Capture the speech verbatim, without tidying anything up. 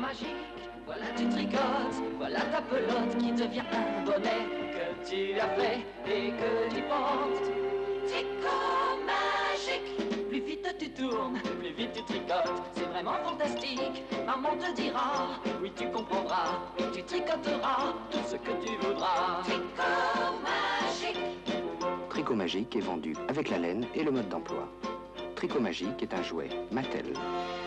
magique, voilà tu tricotes, voilà ta pelote qui devient un bonnet que tu as fait et que tu portes. Tricot magique, plus vite tu tournes, plus vite tu tricotes, c'est vraiment fantastique. Maman te dira, oui tu comprendras, tu tricoteras tout ce que tu voudras. Tricot magique. Tricot Magique est vendu avec la laine et le mode d'emploi. Tricot Magique est un jouet Mattel.